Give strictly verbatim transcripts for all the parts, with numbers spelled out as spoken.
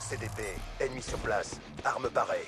C D P. Ennemi sur place. Arme parée.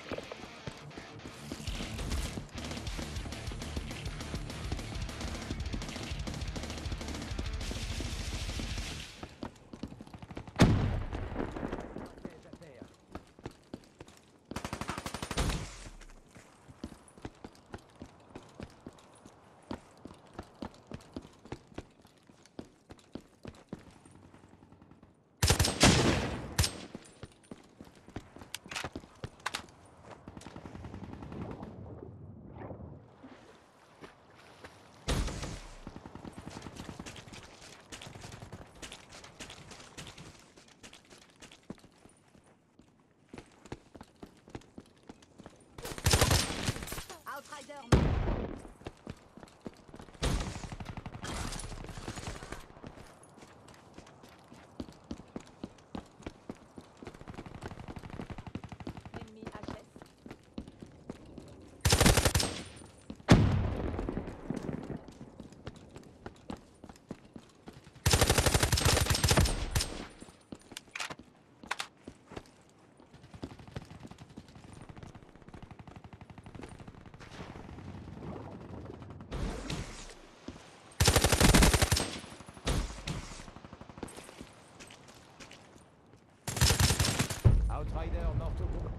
Outrider mort au bout.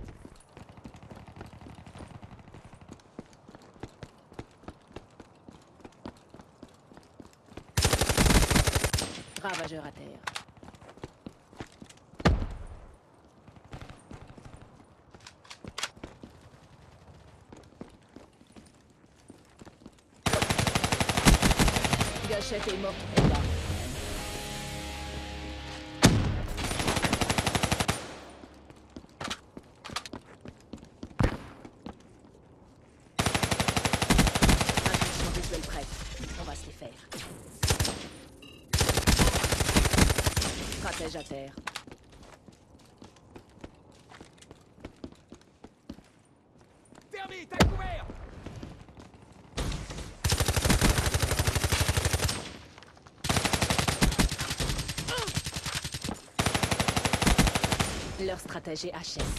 Ravageur à terre. Gâchette est morte trop bas. Intuition visuelle prête. On va se les faire. Stratège à terre. Termite, à couvert! Leur stratégie H S.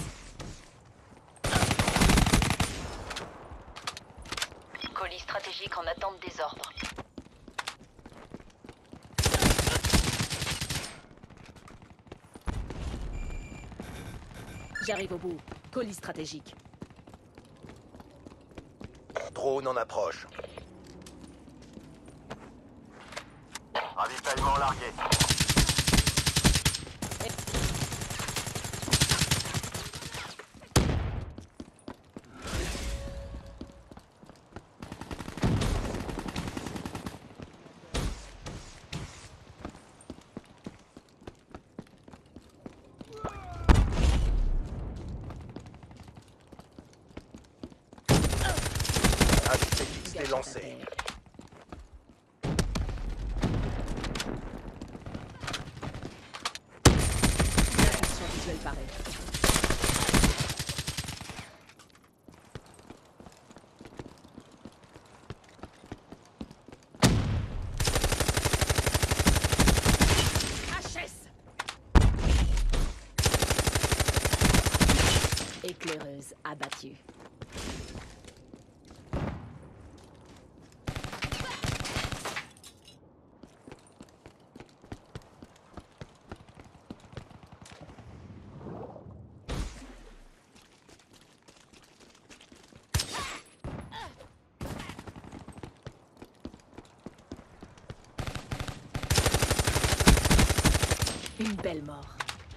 Colis stratégique en attente des ordres. J'arrive au bout. Colis stratégique. Drone en approche. Ravitaillement largué. H C X Gâchette à lancé. terre. Intuition visuelle parée. H S. Éclaireuse abattue. Une belle mort.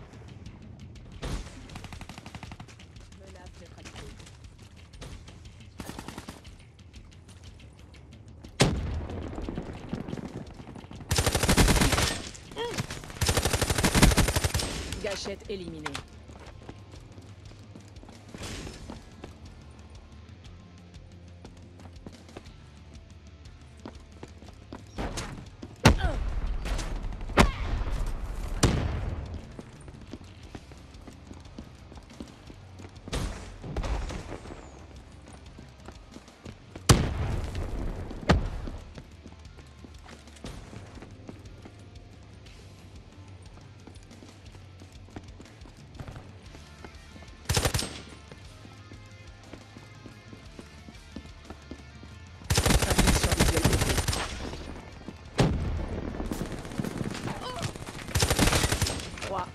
Menace neutralisée. Gâchette éliminée.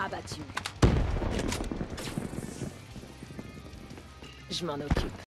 Abattu. Je m'en occupe.